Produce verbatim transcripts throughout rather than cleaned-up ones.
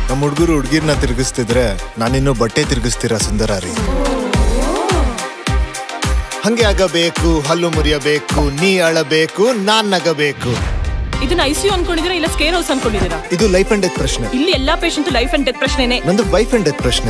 ನಮ್ಮ ಹುಡುಗರು ಹುಡುಗಿರ್ನ ತಿರುಗಿಸ್ತಿದ್ರೆ ನಾನಿನ್ನೂ ಬಟ್ಟೆ ತಿರುಗಿಸ್ತೀರಾ ಸುಂದರಾರಿ. ಹಂಗೆ ಆಗಬೇಕು, ಹಲ್ಲು ಮುರಿಯಬೇಕು, ನೀ ಅಳಬೇಕು, ನಾನ್ ನಗಬೇಕು. ಇದನ್ನ ಐಸಿಯು ಅನ್ಕೊಂಡಿದ್ದೀರಾ ಇಲ್ಲ ಸ್ಕೇರ್ ಹೌಸ್ ಅನ್ಕೊಂಡಿದ್ದೀರಾ? ಇದು ಲೈಫ್ ಅಂಡ್ ಡೆತ್ ಪ್ರಶ್ನೆ. ಇಲ್ಲಿ ಎಲ್ಲಾ ಪೇಷಂಟ್ ಲೈಫ್ ಅಂಡ್ ಡೆತ್ ಪ್ರಶ್ನೆನೇ. ನಂದು ವೈಫ್ ಅಂಡ್ ಡೆತ್ ಪ್ರಶ್ನೆ.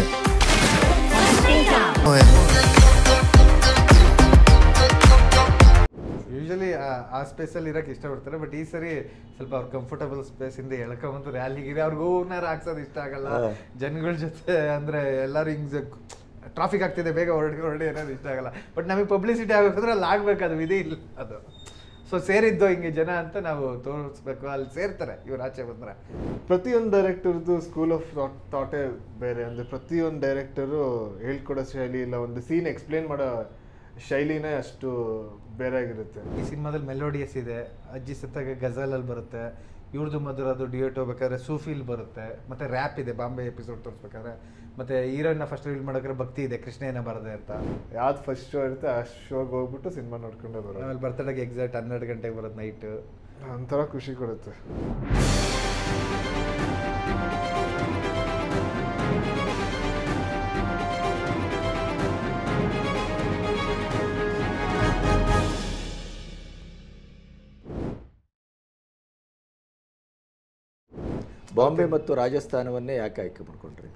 ಯೂಶಲಿ ಆ ಸ್ಪೇಸಲ್ಲಿ ಇರೋಕ್ಕೆ ಇಷ್ಟಪಡ್ತಾರೆ, ಬಟ್ ಈ ಸರಿ ಸ್ವಲ್ಪ ಅವ್ರ ಕಂಫರ್ಟಬಲ್ ಸ್ಪೇಸ್ ಇಂದ ಎಳ್ಕೊಂಬಂತು ರ್ಯಾಲಿಗಿರಿ ಅವ್ರಿಗೆ ಓನರ್ ಹಾಕ್ಸೋದು ಇಷ್ಟ ಆಗಲ್ಲ. ಜನಗಳ ಜೊತೆ ಅಂದರೆ ಎಲ್ಲರೂ ಹಿಂಗೆ ಟ್ರಾಫಿಕ್ ಆಗ್ತಿದೆ ಬೇಗ ಹೊರಡಿ ಹೊರಡಿ ಅನ್ನೋದು ಇಷ್ಟ ಆಗಲ್ಲ. ಬಟ್ ನಮಗೆ ಪಬ್ಲಿಸಿಟಿ ಆಗಬೇಕಂದ್ರೆ ಅಲ್ಲಿ ಆಗ್ಬೇಕು, ಅದು ವಿಧಿ ಇಲ್ಲ ಅದು. ಸೊ ಸೇರಿದ್ದು ಹಿಂಗೆ ಜನ ಅಂತ ನಾವು ತೋರಿಸ್ಬೇಕು, ಅಲ್ಲಿ ಸೇರ್ತಾರೆ ಇವ್ರು ಆಚೆ ಬಂದರೆ. ಪ್ರತಿಯೊಂದು ಡೈರೆಕ್ಟರ್ದು ಸ್ಕೂಲ್ ಆಫ್ ಥಾಟ್ ಥಾಟೇ ಬೇರೆ. ಅಂದರೆ ಪ್ರತಿಯೊಂದು ಡೈರೆಕ್ಟರು ಹೇಳ್ಕೊಡೋ ಶೈಲಿ ಇಲ್ಲ, ಒಂದು ಸೀನ್ ಎಕ್ಸ್ಪ್ಲೇನ್ ಮಾಡೋ ಶೈಲಿನೇ ಅಷ್ಟು ಬೇರೆ ಆಗಿರುತ್ತೆ. ಈ ಸಿನಿಮಾದಲ್ಲಿ ಮೆಲೋಡಿಯಸ್ ಇದೆ, ಅಜ್ಜಿ ಸತ್ತಾಗ ಗಜಲಲ್ಲಿ ಬರುತ್ತೆ, ಇವ್ರದ್ದು ಮಧುರ ಅದು ಡಿಯೋಟ್ ಹೋಗ್ಬೇಕಾದ್ರೆ ಸೂಫಿಲ್ ಬರುತ್ತೆ, ಮತ್ತು ರ್ಯಾಪ್ ಇದೆ ಬಾಂಬೆ ಎಪಿಸೋಡ್ ತೋರಿಸ್ಬೇಕಾದ್ರೆ, ಮತ್ತು ಹೀರೋಯಿನ್ನ ಫಸ್ಟ್ ರೀಲ್ ಮಾಡೋಕ್ರೆ ಭಕ್ತಿ ಇದೆ ಕೃಷ್ಣ ಏನ ಬರದೆ ಅಂತ. ಯಾವ್ದು ಫಸ್ಟ್ ಶೋ ಇರುತ್ತೆ ಆ ಶೋಗೆ ಹೋಗ್ಬಿಟ್ಟು ಸಿನಿಮಾ ನೋಡ್ಕೊಂಡೆ ಬರೋದು. ಆಮೇಲೆ ಬರ್ತಡೆಗೆ ಎಕ್ಸಾಕ್ಟ್ ಹನ್ನೆರಡು ಗಂಟೆಗೆ ಬರೋದು ನೈಟು, ಒಂಥರ ಖುಷಿ ಕೊಡುತ್ತೆ. ಬಾಂಬೆ ಮತ್ತು ರಾಜಸ್ಥಾನವನ್ನೇ ಯಾಕೆ ಆಯ್ಕೆ ಮಾಡ್ಕೊಂಡ್ರಿ?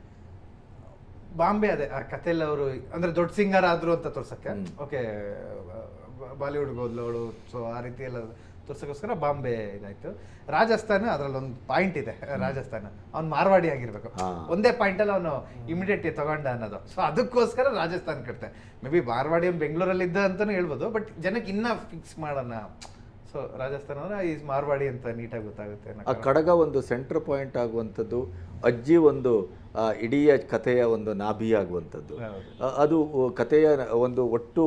ಬಾಂಬೆ ಅದೇ ಆ ಕಥೆಯಲ್ಲಿ ಅವರು ಅಂದರೆ ದೊಡ್ಡ ಸಿಂಗರ್ ಆದರು ಅಂತ ತೋರ್ಸಕ್ಕೆ, ಓಕೆ ಬಾಲಿವುಡ್ಗೆ ಹೋದ್ಲು ಅವಳು, ಸೊ ಆ ರೀತಿ ಎಲ್ಲ ತೋರ್ಸೋಕ್ಕೋಸ್ಕರ ಬಾಂಬೆ ಇದಾಯಿತು. ರಾಜಸ್ಥಾನ ಅದರಲ್ಲಿ ಒಂದು ಪಾಯಿಂಟ್ ಇದೆ, ರಾಜಸ್ಥಾನ ಅವ್ನು ಮಾರ್ವಾಡಿ ಆಗಿರ್ಬೇಕು, ಒಂದೇ ಪಾಯಿಂಟಲ್ಲಿ ಅವನು ಇಮಿಡಿಯೇಟ್ ತಗೊಂಡ ಅನ್ನೋದು. ಸೊ ಅದಕ್ಕೋಸ್ಕರ ರಾಜಸ್ಥಾನ ಕಟ್ತೆ. ಮೇ ಬಿ ಮಾರ್ವಾಡಿ ಅವ್ನು ಬೆಂಗಳೂರಲ್ಲಿ ಇದ್ದ ಅಂತಲೂ ಹೇಳ್ಬೋದು, ಬಟ್ ಜನಕ್ಕೆ ಇನ್ನೂ ಫಿಕ್ಸ್ ಮಾಡೋಣ. ಸೊ ರಾಜಸ್ಥಾನ ಅಂದರೆ ಈ ಮಾರ್ವಾಡಿ ಅಂತ ನೀಟಾಗಿ ಗೊತ್ತಾಗುತ್ತೆ. ಆ ಕಡಗ ಒಂದು ಸೆಂಟರ್ ಪಾಯಿಂಟ್ ಆಗುವಂಥದ್ದು, ಅಜ್ಜಿ ಒಂದು ಇಡೀ ಕಥೆಯ ಒಂದು ನಾಭಿ ಆಗುವಂಥದ್ದು, ಅದು ಕಥೆಯ ಒಂದು ಒಟ್ಟು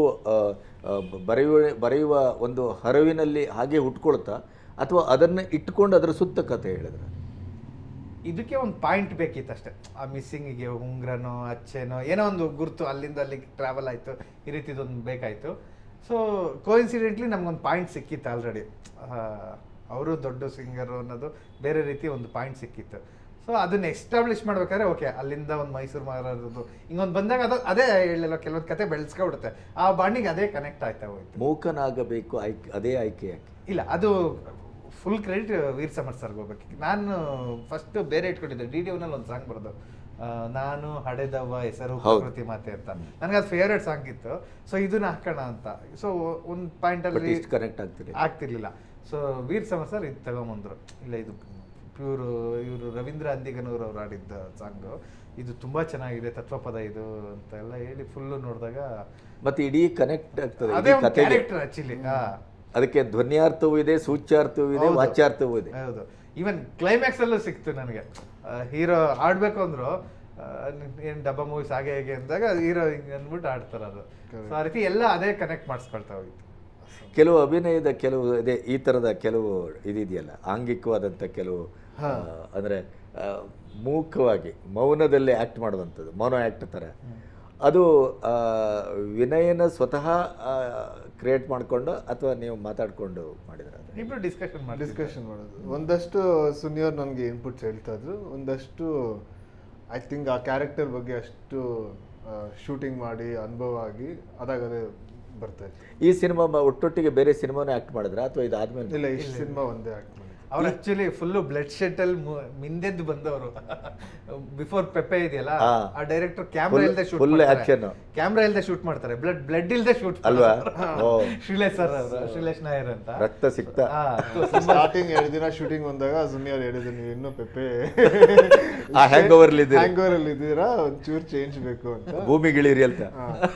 ಬರೆಯುವ ಬರೆಯುವ ಒಂದು ಹರವಿನಲ್ಲಿ ಹಾಗೆ ಹುಟ್ಕೊಳ್ತಾ, ಅಥವಾ ಅದನ್ನು ಇಟ್ಕೊಂಡು ಅದರ ಸುತ್ತ ಕಥೆ ಹೇಳಿದ್ರೆ? ಇದಕ್ಕೆ ಒಂದು ಪಾಯಿಂಟ್ ಬೇಕಿತ್ತು ಅಷ್ಟೇ. ಆ ಮಿಸ್ಸಿಂಗಿಗೆ ಉಂಗ್ರನೋ ಅಚ್ಚೆನೋ ಏನೋ ಒಂದು ಗುರುತು, ಅಲ್ಲಿಂದ ಅಲ್ಲಿಗೆ ಟ್ರಾವೆಲ್ ಆಯಿತು, ಈ ರೀತಿದೊಂದು ಬೇಕಾಯಿತು. ಸೊ ಕೋಇನ್ಸಿಡೆಂಟ್ಲಿ ನಮ್ಗೊಂದು ಪಾಯಿಂಟ್ ಸಿಕ್ಕಿತ್ತು ಆಲ್ರೆಡಿ, ಅವರು ದೊಡ್ಡ ಸಿಂಗರು ಅನ್ನೋದು ಬೇರೆ ರೀತಿ ಒಂದು ಪಾಯಿಂಟ್ ಸಿಕ್ಕಿತ್ತು. ಸೊ ಅದನ್ನ ಎಸ್ಟಾಬ್ಲಿಷ್ ಮಾಡ್ಬೇಕಾದ್ರೆ ಓಕೆ ಅಲ್ಲಿಂದ ಒಂದು ಮೈಸೂರು ಮಹಾರಾಜದ್ದು ಹಿಂಗೊಂದು ಬಂದಾಗ ಅದು ಅದೇ ಹೇಳಿಲ್ಲ, ಕೆಲವೊಂದು ಕತೆ ಬೆಳೆಸ್ಕೊಬಿಡುತ್ತೆ, ಆ ಬಾಂಡಿಗೆ ಅದೇ ಕನೆಕ್ಟ್ ಆಯ್ತಾ ಹೋಯ್ತು. ಮೂಕನಾಗಬೇಕು ಆಯ್ಕೆ ಅದೇ ಆಯ್ಕೆ ಯಾಕೆ? ಇಲ್ಲ, ಅದು ಫುಲ್ ಕ್ರೆಡಿಟ್ ವೀರ್ ಸಮರ್ಥ್ ಸರ್ಗೆ ಹೋಗ್ಬೇಕು. ನಾನು ಫಸ್ಟ್ ಬೇರೆ ಇಟ್ಕೊಂಡಿದ್ದೆ, ಡಿ ಡಿ ಒನಲ್ಲಿ ಒಂದು ಸಾಂಗ್ ಬರೋದು, ನಾನು ಹಡೆದವ್ವ ಹೆಸರು ಪ್ರಕೃತಿ ಮಾತೆ ಅಂತ, ನನಗೆ ಅದು ಫೇವ್ರೇಟ್ ಸಾಂಗ್ ಇತ್ತು. ಸೊ ಇದನ್ನ ಹಾಕೋಣ ಅಂತ, ಸೊ ಒಂದು ಪಾಯಿಂಟಲ್ಲಿ ಕನೆಕ್ಟ್ ಆಗ್ತಿರ್ಲಿಲ್ಲ ಆಗ್ತಿರ್ಲಿಲ್ಲ. ಸೊ ವೀರ್ ಸಮರ್ಥ್ ಸರ್ ಇದು ತಗೊಂಬಂದ್ರು, ಇಲ್ಲ ಇದು ಪ್ಯೂರು ಇವರು ರವೀಂದ್ರ ಅಂದಿಗನೂರು ಅವ್ರು ಆಡಿದ್ದ ಸಾಂಗು, ಇದು ತುಂಬ ಚೆನ್ನಾಗಿದೆ ತತ್ವಪದ ಇದು ಅಂತ ಎಲ್ಲ ಹೇಳಿ ಫುಲ್ಲು ನೋಡಿದಾಗ ಮತ್ತೆ ಇಡೀ ಕನೆಕ್ಟ್ ಆಗ್ತದೆ. ಅದೇ ಒಂದು ಕ್ಯಾರೆಕ್ಟರ್ ಆಕ್ಚುಲಿ. ಅದಕ್ಕೆ ಧ್ವನ್ಯಾರ್ಥವೂ ಇದೆ, ಸೂಚ್ಯಾರ್ಥವೂ ಇದೆ, ವಾಚ್ಯಾರ್ಥವೂ ಇದೆ. ಹೌದು, ಈವನ್ ಕ್ಲೈಮ್ಯಾಕ್ಸ್ ಅಲ್ಲೂ ಸಿಕ್ತು ನನಗೆ. ಹೀರೋ ಆಡ್ಬೇಕು ಅಂದ್ರು ಏನ್ ಡಬ್ಬ ಮೂವೀಸ್ ಹಾಗೆ ಹೇಗೆ ಅಂದಾಗ ಹೀರೋ ಹಿಂಗೆ ಅಂದ್ಬಿಟ್ಟು ಆಡ್ತಾರೆ, ಅದು ಸೊ ಆ ರೀತಿ ಎಲ್ಲ ಅದೇ ಕನೆಕ್ಟ್ ಮಾಡಿಸ್ಕೊಳ್ತಾ ಹೋಗಿತ್ತು. ಕೆಲವು ಅಭಿನಯದ ಕೆಲವು ಇದೆ ಈ ಥರದ ಕೆಲವು ಇದಿದೆಯಲ್ಲ, ಆಂಗಿಕವಾದಂಥ ಕೆಲವು ಅಂದರೆ ಮೂಕವಾಗಿ ಮೌನದಲ್ಲೇ ಆ್ಯಕ್ಟ್ ಮಾಡುವಂಥದ್ದು, ಮೌನ ಆ್ಯಕ್ಟ್ ಥರ, ಅದು ವಿನಯನ ಸ್ವತಃ ಕ್ರಿಯೇಟ್ ಮಾಡಿಕೊಂಡು ಅಥವಾ ನೀವು ಮಾತಾಡಿಕೊಂಡು ಮಾಡಿದ್ರೆ? ಇಬ್ಬರು ಡಿಸ್ಕಷನ್ ಮಾಡಿ ಡಿಸ್ಕಷನ್ ಮಾಡೋದು. ಒಂದಷ್ಟು ಸುನಿಯವ್ರು ನನಗೆ ಇನ್ಪುಟ್ಸ್ ಹೇಳ್ತಾ ಇದ್ರು, ಒಂದಷ್ಟು ಐ ಥಿಂಕ್ ಆ ಕ್ಯಾರೆಕ್ಟರ್ ಬಗ್ಗೆ ಅಷ್ಟು ಶೂಟಿಂಗ್ ಮಾಡಿ ಅನುಭವ ಆಗಿ ಅದಾಗದೇ ಬರ್ತಾ ಇತ್ತು. ಈ ಸಿನಿಮಾ ಒಟ್ಟೊಟ್ಟಿಗೆ ಬೇರೆ ಸಿನಿಮಾನ ಆ್ಯಕ್ಟ್ ಮಾಡಿದ್ರ ಅಥವಾ ಇದಾದ್ಮೇಲೆ? ಇಲ್ಲ, ಈ ಸಿನಿಮಾ ಒಂದೇ ಆ್ಯಕ್ಟ್ ಮಾಡಿ. ಅವ್ರು ಆಕ್ಚುಲಿ ಫುಲ್ಲು ಬ್ಲಡ್ ಶೆಡ್ ಅಲ್ಲಿ ಮಿಂದೆದ್ದು ಬಂದವರು. ಬಿಫೋರ್ ಪೆಪ್ಪೆ ಇದೆಯಲ್ಲ, ಆ ಡೈರೆಕ್ಟರ್ ಕ್ಯಾಮ್ರಾ ಇಲ್ಲದೆ ಶೂಟ್ ಮಾಡ್ತಾರೆ, ಕ್ಯಾಮ್ರಾ ಇಲ್ಲದೆ ಶೂಟ್ ಮಾಡ್ತಾರೆ, ಬ್ಲಡ್ ಬ್ಲಡ್ ಇಲ್ಲದೆ ಶೂಟ್ ಅಲ್ವಾ? ಶ್ರೀಲೇಶ್ ಸರ್ ಅವರು, ಶ್ರೀಲೇಶ್ ನಾಯರ್ ಅಂತ. ರಕ್ತ ಸಿಕ್ತಾ ಸ್ಟಾರ್ಟಿಂಗ್ ಎರಡು ದಿನ ಶೂಟಿಂಗ್ ಬಂದಾಗ ಸುನಿಯವ್ರು ಹೇಳಿದ್ರು, ನೀವು ಇನ್ನೂ ಪೆಪ್ಪೆ ಹ್ಯಾಂಗ್ ಓವರ್ ಹ್ಯಾಂಗ್ ಓವರ್ ಅಲ್ಲಿ ಇದ್ದೀರಾ, ಒಂಚೂರು ಚೇಂಜ್ ಬೇಕು ಅಂತ. ಭೂಮಿಗಿಳಿರಿ ಅಂತ.